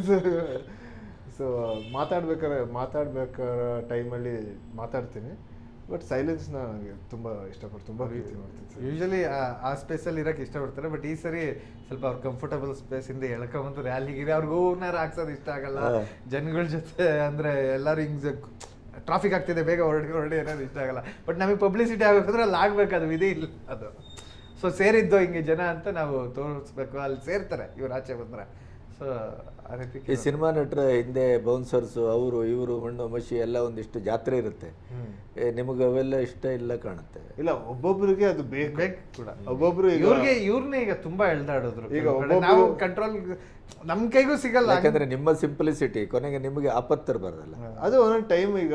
ಸೊ ಮಾತಾಡ್ಬೇಕಾದ್ರೆ ಮಾತಾಡ್ಬೇಕಾದ್ರೆ ಟೈಮಲ್ಲಿ ಮಾತಾಡ್ತೀನಿ, ಬಟ್ ಸೈಲೆನ್ಸ್ನ ನನಗೆ ತುಂಬ ಇಷ್ಟಪಟ್ಟು ತುಂಬ ಪ್ರೀತಿ ಮಾಡ್ತೀನಿ. ಯೂಶಲಿ ಆ ಸ್ಪೇಸಲ್ಲಿ ಇರೋಕ್ಕೆ ಇಷ್ಟಪಡ್ತಾರೆ, ಬಟ್ ಈ ಸರಿ ಸ್ವಲ್ಪ ಅವ್ರ ಕಂಫರ್ಟಬಲ್ ಸ್ಪೇಸಿಂದ ಎಳ್ಕೊಂಬಂತು ರ್ಯಾಲಿಗಿರಿ ಅವ್ರಿಗೆ ಹೂನಾರ ಹಾಕ್ಸೋದು ಇಷ್ಟ ಆಗಲ್ಲ. ಜನಗಳ ಜೊತೆ ಅಂದರೆ ಎಲ್ಲರೂ ಹಿಂಗೆ ಟ್ರಾಫಿಕ್ ಆಗ್ತಿದೆ ಬೇಗ ಹೊರಡಿ ಹೊರಡಿ ಅನ್ನೋದು ಇಷ್ಟ ಆಗಲ್ಲ. ಬಟ್ ನಮಗೆ ಪಬ್ಲಿಸಿಟಿ ಆಗಬೇಕಂದ್ರೆ ಅಲ್ಲಿ ಆಗ್ಬೇಕು, ಅದು ವಿಧಿ ಇಲ್ಲ ಅದು. ಸೊ ಸೇರಿದ್ದು ಹಿಂಗೆ ಜನ ಅಂತ ನಾವು ತೋರಿಸ್ಬೇಕು, ಅಲ್ಲಿ ಸೇರ್ತಾರೆ ಇವ್ರು ಆಚೆ ಬಂದ್ರೆ. ಸೊ ಆ ರೀತಿ ಈ ಸಿನಿಮಾ ನಟರ ಹಿಂದೆ ಬೌನ್ಸರ್ಸು ಅವರು ಇವರು ಮಣ್ಣು ಮಸಿ ಎಲ್ಲ ಒಂದಿಷ್ಟು ಜಾತ್ರೆ ಇರುತ್ತೆ, ನಿಮಗೆ ಅವೆಲ್ಲ ಇಷ್ಟ ಇಲ್ಲ ಕಾಣುತ್ತೆ. ಇಲ್ಲ, ಒಬ್ಬೊಬ್ಬರಿಗೆ ಅದು ಬೇಕು ಬೇಕು ಕೂಡ. ಒಬ್ಬೊಬ್ರು ಇವ್ರಿಗೆ ಇವ್ರನ್ನೇ ಈಗ ತುಂಬಾ ಎಳ್ದಾಡಿದ್ರು. ಈಗ ನಾವು ಕಂಟ್ರೋಲ್ ನಮ್ ಕೈಗೂ ಸಿಗಲ್ಲ, ಯಾಕಂದ್ರೆ ನಿಮ್ಮ ಸಿಂಪ್ಲಿಸಿಟಿ ಕೊನೆಗೆ ನಿಮಗೆ ಆಪತ್ತರ ಬರೋದಲ್ಲ. ಅದು ಒಂದೊಂದು ಟೈಮ್ ಈಗ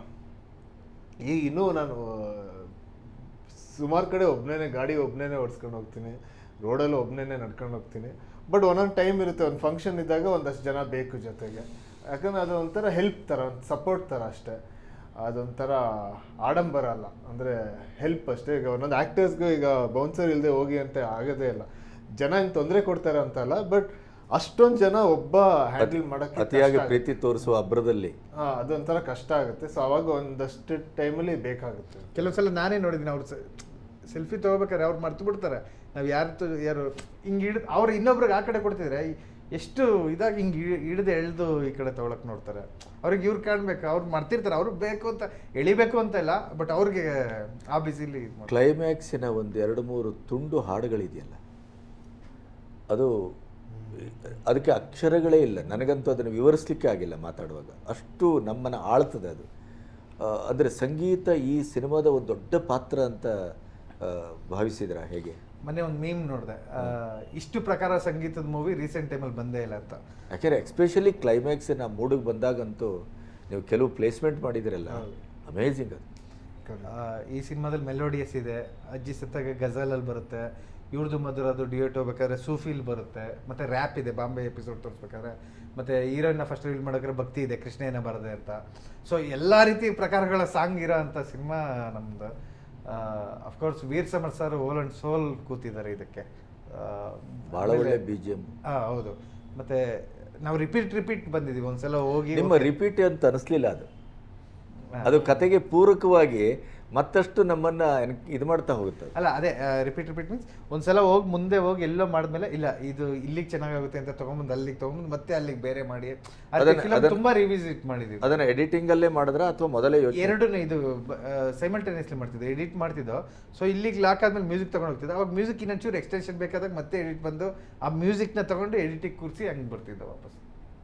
ಈಗ ಇನ್ನೂ ನಾನು ಸುಮಾರು ಕಡೆ ಒಬ್ಬನೇ ಗಾಡಿ ಒಬ್ಬನೇ ಓಡಿಸ್ಕೊಂಡು ಹೋಗ್ತೀನಿ, ರೋಡಲ್ಲಿ ಒಬ್ಬನೇ ನಡ್ಕೊಂಡು ಹೋಗ್ತೀನಿ. ಬಟ್ ಒಂದೊಂದು ಟೈಮ್ ಇರುತ್ತೆ, ಒಂದು ಫಂಕ್ಷನ್ ಇದ್ದಾಗ ಒಂದಷ್ಟು ಜನ ಬೇಕು ಜೊತೆಗೆ, ಯಾಕಂದರೆ ಅದು ಒಂಥರ ಹೆಲ್ಪ್ ಥರ, ಒಂದು ಸಪೋರ್ಟ್ ಥರ ಅಷ್ಟೇ. ಅದೊಂಥರ ಆಡಂಬರ ಅಲ್ಲ, ಅಂದರೆ ಹೆಲ್ಪ್ ಅಷ್ಟೇ. ಈಗ ಒಂದೊಂದು ಆ್ಯಕ್ಟರ್ಸ್ಗೂ ಈಗ ಬೌನ್ಸರ್ ಇಲ್ಲದೆ ಹೋಗಿ ಅಂತ ಆಗೋದೇ ಇಲ್ಲ. ಜನ ಹಿಂಗೆ ತೊಂದರೆ ಕೊಡ್ತಾರೆ ಅಂತಲ್ಲ, ಬಟ್ ಅಷ್ಟೊಂದು ಜನ ಒಬ್ಬ ಹ್ಯಾಂಡಲ್ ಮಾಡೋಕ್ಕೆ ಅತಿಯಾಗಿ ಪ್ರೀತಿ ತೋರಿಸುವ ಅಬ್ರದಲ್ಲಿ ಹಾಂ ಅದೊಂಥರ ಕಷ್ಟ ಆಗುತ್ತೆ. ಸೊ ಅವಾಗ ಒಂದಷ್ಟು ಟೈಮಲ್ಲಿ ಬೇಕಾಗುತ್ತೆ. ಕೆಲವೊಂದ್ಸಲ ನಾನೇ ನೋಡಿದ್ದೀನಿ, ಅವ್ರು ಸೆಲ್ಫಿ ತೊಗೋಬೇಕಾದ್ರೆ ಅವ್ರು ಮರ್ತು ಬಿಡ್ತಾರೆ ನಾವು ಯಾರು ಯಾರು ಹಿಂಗೆ ಹಿಡಿದು ಅವ್ರು ಇನ್ನೊಬ್ರಿಗೆ ಆ ಕಡೆ ಕೊಡ್ತಿದ್ರೆ ಎಷ್ಟು ಇದಾಗಿ ಹಿಂಗೆ ಹಿಡಿದು ಎಳ್ದು ಈ ಕಡೆ ತೊಗೊಳಕ್ಕೆ ನೋಡ್ತಾರೆ. ಅವ್ರಿಗೆ ಇವ್ರು ಕಾಣ್ಬೇಕು, ಅವ್ರು ಮಾಡ್ತಿರ್ತಾರೆ, ಅವ್ರು ಬೇಕು ಅಂತ ಎಳಿಬೇಕು ಅಂತ ಇಲ್ಲ, ಬಟ್ ಅವ್ರಿಗೆ ಆ ಬಿಸಿಲಿ. ಕ್ಲೈಮ್ಯಾಕ್ಸಿನ ಒಂದು ಎರಡು ಮೂರು ತುಂಡು ಹಾಡುಗಳಿದೆಯಲ್ಲ, ಅದು ಅದಕ್ಕೆ ಅಕ್ಷರಗಳೇ ಇಲ್ಲ. ನನಗಂತೂ ಅದನ್ನು ವಿವರಿಸಲಿಕ್ಕೆ ಆಗಿಲ್ಲ ಮಾತಾಡುವಾಗ, ಅಷ್ಟು ನಮ್ಮನ್ನು ಆಳ್ತದೆ ಅದು. ಅಂದರೆ ಸಂಗೀತ ಈ ಸಿನಿಮಾದ ಒಂದು ದೊಡ್ಡ ಪಾತ್ರ ಅಂತ ಭಾವಿಸಿದ್ರ ಹೇಗೆ? ಮೊನ್ನೆ ಒಂದು ಮೀಮ್ ನೋಡಿದೆ, ಇಷ್ಟು ಪ್ರಕಾರ ಸಂಗೀತದ ಮೂವಿ ರೀಸೆಂಟ್ ಟೈಮಲ್ಲಿ ಬಂದೇ ಇಲ್ಲ ಅಂತ. ಯಾಕೆಂದರೆ ಎಕ್ಸ್ಪೆಷಲಿ ಕ್ಲೈಮ್ಯಾಕ್ಸಿನ ಮೂಡಿಗೆ ಬಂದಾಗಂತೂ ನೀವು ಕೆಲವು ಪ್ಲೇಸ್ಮೆಂಟ್ ಮಾಡಿದಿರಲ್ಲ, ಅಮೇಝಿಂಗ್ ಅದು. ಈ ಸಿನಿಮಾದಲ್ಲಿ ಮೆಲೋಡಿಯಸ್ ಇದೆ, ಅಜ್ಜಿ ಸತ್ತಾಗ ಗಜಲಲ್ಲಿ ಬರುತ್ತೆ, ಇವ್ರದ್ದು ಮಧುರದು ಡಿಯೋಟ್ ಹೋಗ್ಬೇಕಾದ್ರೆ ಸೂಫಿಲ್ ಬರುತ್ತೆ, ಮತ್ತು ರ್ಯಾಪ್ ಇದೆ ಬಾಂಬೆ ಎಪಿಸೋಡ್ ತೋರಿಸ್ಬೇಕಾದ್ರೆ, ಮತ್ತು ಹೀರೋಯಿನ್ನ ಫಸ್ಟ್ ರೀಲ್ ಮಾಡೋಕ್ರೆ ಭಕ್ತಿ ಇದೆ, ಕೃಷ್ಣೇನ ಬರದೆ ಅಂತ. ಸೊ ಎಲ್ಲ ರೀತಿ ಪ್ರಕಾರಗಳ ಸಾಂಗ್ ಇರೋ ಅಂಥ ಸಿನಿಮಾ ನಮ್ಮದು. ಅಫ್ಕೋರ್ಸ್ ವೀರ್ ಸಮರ್ ಸರ್ ಓಲ್ ಅಂಡ್ ಸೋಲ್ ಕೂತಿದ್ದಾರೆ ಇದಕ್ಕೆ, ಭಾಳ ಒಳ್ಳೆ ಬಿ ಜಿ ಎಮ್. ಹಾಂ ಹೌದು. ಮತ್ತು ನಾವು ರಿಪೀಟ್ ರಿಪೀಟ್ ಬಂದಿದ್ದೀವಿ, ಒಂದ್ಸಲ ಹೋಗಿ. ನಿಮ್ಮ ರಿಪೀಟ್ ಅಂತ ಅನಿಸ್ಲಿಲ್ಲ ಅದು, ಅದು ಕತೆಗೆ ಪೂರಕವಾಗಿ ಮತ್ತಷ್ಟು ನಮ್ಮನ್ನ ಇದು ಮಾಡ್ತಾ ಹೋಗುತ್ತೆ. ಅಲ್ಲ ಅದೇ ರಿಪೀಟ್ ರಿಪೀಟ್ ಮೀನ್ಸ್ ಒಂದ್ಸಲ ಹೋಗಿ ಮುಂದೆ ಹೋಗಿ ಎಲ್ಲೋ ಮಾಡಿದ್ಮೇಲೆ ಇಲ್ಲ ಇದು ಇಲ್ಲಿಗೆ ಚೆನ್ನಾಗುತ್ತೆ ಅಂತ ತಗೊಂಬಂದು ಅಲ್ಲಿಗೆ ತಗೊಂಬಂದು ಮತ್ತೆ ಅಲ್ಲಿಗೆ ಬೇರೆ ಮಾಡಿ ತುಂಬಾ ರಿವಿಸಿಟ್ ಮಾಡಿದ್ವಿ. ಅದನ್ನ ಎಡಿಟಿಂಗ್ ಅಲ್ಲೇ ಮಾಡಿದ್ರ ಅಥವಾ ಮೊದಲೇ? ಎರಡು ಇದು ಸೈಮಲ್ಟೇನಿಯಸ್ಲಿ ಮಾಡ್ತಿದ್ದೆ, ಎಡಿಟ್ ಮಾಡ್ತಿದ್ದೋ. ಸೊ ಇಲ್ಲಿಗೆ ಲಾಕ್ ಆದ್ಮೇಲೆ ಮ್ಯೂಸಿಕ್ ತಗೊಂಡು ಹೋಗ್ತಿದ್ದೆ, ಅವಾಗ ಮ್ಯೂಸಿಕ್ ಇನ್ನೊಂಚೂರು ಎಕ್ಸ್ಟೆನ್ಷನ್ ಬೇಕಾದಾಗ ಮತ್ತೆ ಎಡಿಟ್ ಬಂದು ಆ ಮ್ಯೂಸಿಕ್ನ ತಗೊಂಡು ಎಡಿಟಿಂಗ್ ಕೂರಿಸಿ ಹಂಗೆ ಬರ್ತಿದ್ದೆ ವಾಪಸ್.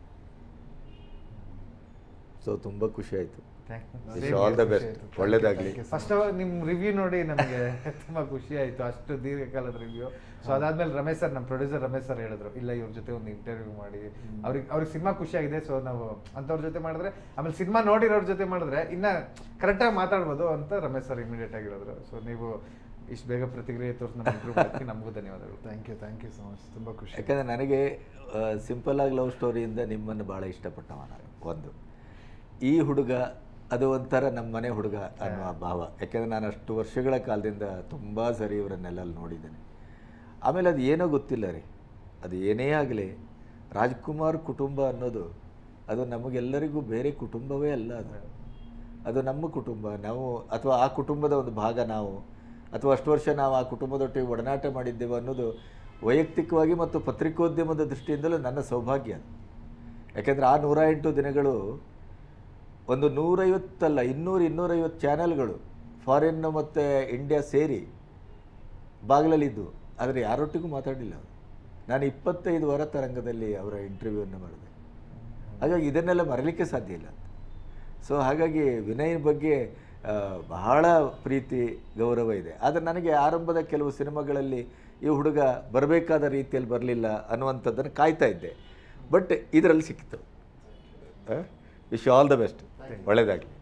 ಸೊ ತುಂಬಾ ಖುಷಿ ಆಯ್ತು. ಆಲ್ ದ ಬೆಸ್ಟ್, ಒಳ್ಳೇದಾಗ್ಲಿ. ಫಸ್ಟ್ ಆಫ್ ಆಲ್ ನಿಮ್ಮ ರಿವ್ಯೂ ನೋಡಿ ನಮಗೆ ತುಂಬಾ ಖುಷಿ ಆಯ್ತು, ಅಷ್ಟು ದೀರ್ಘಕಾಲದ ರಿವ್ಯೂ. ಸೊ ಅದಾದ್ಮೇಲೆ ರಮೇಶ್ ಸರ್, ನಮ್ಮ ಪ್ರೊಡ್ಯೂಸರ್ ರಮೇಶ್ ಸರ್ ಹೇಳಿದ್ರು, ಇಲ್ಲ ಇವ್ರ ಜೊತೆ ಒಂದು ಇಂಟರ್ವ್ಯೂ ಮಾಡಿ, ಅವ್ರಿಗೆ ಅವ್ರಿಗೆ ಸಿನಿಮಾ ಖುಷಿ ಆಗಿದೆ, ಸೊ ನಾವು ಅಂಥವ್ರ ಜೊತೆ ಮಾಡಿದ್ರೆ ಆಮೇಲೆ ಸಿನಿಮಾ ನೋಡಿರೋರ ಜೊತೆ ಮಾಡಿದ್ರೆ ಇನ್ನ ಕರೆಕ್ಟಾಗಿ ಮಾತಾಡ್ಬೋದು ಅಂತ ರಮೇಶ್ ಸರ್ ಇಮಿಡಿಯೇಟ್ ಆಗಿ ಹೇಳಿದ್ರು. ಸೊ ನೀವು ಇಷ್ಟು ಬೇಗ ಪ್ರತಿಕ್ರಿಯೆ ತೋರಿಸಿ ನಮ್ಮ ಇಂಟರ್ವ್ಯೂ ಮಾಡೋಕ್ಕೆ ನಮಗೂ ಧನ್ಯವಾದಗಳು. Thank you thank you so much, ತುಂಬ ಖುಷಿ. ಯಾಕಂದರೆ ನನಗೆ ಸಿಂಪಲ್ ಆಗಿ ಲವ್ ಸ್ಟೋರಿಯಿಂದ ನಿಮ್ಮನ್ನು ಭಾಳ ಇಷ್ಟಪಟ್ಟವ ನಾನು. ಒಂದು ಈ ಹುಡುಗ ಅದು ಒಂಥರ ನಮ್ಮ ಮನೆ ಹುಡುಗ ಅನ್ನುವ ಭಾವ, ಯಾಕೆಂದರೆ ನಾನು ಅಷ್ಟು ವರ್ಷಗಳ ಕಾಲದಿಂದ ತುಂಬ ಸರಿ ಇವರನ್ನೆಲ್ಲ ನೋಡಿದ್ದೇನೆ. ಆಮೇಲೆ ಅದು ಏನೋ ಗೊತ್ತಿಲ್ಲ ರೀ, ಅದು ಏನೇ ಆಗಲಿ ರಾಜ್ಕುಮಾರ್ ಕುಟುಂಬ ಅನ್ನೋದು ಅದು ನಮಗೆಲ್ಲರಿಗೂ ಬೇರೆ ಕುಟುಂಬವೇ ಅಲ್ಲ. ಅದು ಅದು ನಮ್ಮ ಕುಟುಂಬ, ನಾವು ಅಥವಾ ಆ ಕುಟುಂಬದ ಒಂದು ಭಾಗ ನಾವು, ಅಥವಾ ಅಷ್ಟು ವರ್ಷ ನಾವು ಆ ಕುಟುಂಬದೊಟ್ಟಿಗೆ ಒಡನಾಟ ಮಾಡಿದ್ದೇವೆ ಅನ್ನೋದು ವೈಯಕ್ತಿಕವಾಗಿ ಮತ್ತು ಪತ್ರಿಕೋದ್ಯಮದ ದೃಷ್ಟಿಯಿಂದಲೂ ನನ್ನ ಸೌಭಾಗ್ಯ. ಯಾಕೆಂದರೆ ಆ ನೂರ ಎಂಟು ದಿನಗಳು ಒಂದು ನೂರೈವತ್ತಲ್ಲ ಇನ್ನೂರು ಇನ್ನೂರೈವತ್ತು ಚಾನೆಲ್ಗಳು ಫಾರಿನ್ ಮತ್ತು ಇಂಡಿಯಾ ಸೇರಿ ಬಾಗಿಲಲ್ಲಿದ್ದು, ಆದರೆ ಯಾರೊಟ್ಟಿಗೂ ಮಾತಾಡಲಿಲ್ಲ. ನಾನು ಇಪ್ಪತ್ತೈದು ವಾರ ತರಂಗದಲ್ಲಿ ಅವರ ಇಂಟರ್ವ್ಯೂವನ್ನು ಮಾಡಿದೆ. ಹಾಗಾಗಿ ಇದನ್ನೆಲ್ಲ ಮರಲಿಕ್ಕೆ ಸಾಧ್ಯ ಇಲ್ಲ. ಸೊ ಹಾಗಾಗಿ ವಿನಯ್ ಬಗ್ಗೆ ಬಹಳ ಪ್ರೀತಿ ಗೌರವ ಇದೆ. ಆದರೆ ನನಗೆ ಆರಂಭದ ಕೆಲವು ಸಿನಿಮಾಗಳಲ್ಲಿ ಈ ಹುಡುಗ ಬರಬೇಕಾದ ರೀತಿಯಲ್ಲಿ ಬರಲಿಲ್ಲ ಅನ್ನುವಂಥದ್ದನ್ನು ಕಾಯ್ತಾ ಇದ್ದೆ. ಬಟ್ ಇದರಲ್ಲಿ ಸಿಕ್ಕಿತು. ವಿಶ್ ಆಲ್ ದ ಬೆಸ್ಟ್, ಒಳ್ಳೆಯದಾಗಲಿ.